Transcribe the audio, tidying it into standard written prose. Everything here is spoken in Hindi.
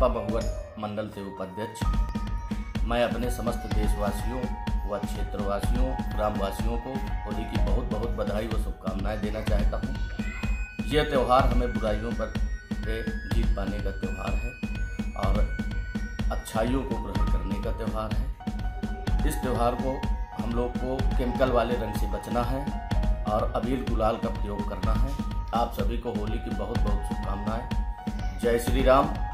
भाभा बहुवट मंडल से उपाध्यक्ष। मैं अपने समस्त देशवासियों व क्षेत्रवासियों, ग्रामवासियों को होली की बहुत बहुत बधाई व शुभकामनाएं देना चाहता हूँ। यह त्यौहार हमें बुराइयों पर जीत पाने का त्यौहार है और अच्छाइयों को ग्रहण करने का त्यौहार है। इस त्यौहार को हम लोग को केमिकल वाले रंग से बचना है और अबीर गुलाल का प्रयोग करना है। आप सभी को होली की बहुत बहुत शुभकामनाएं। जय श्री राम।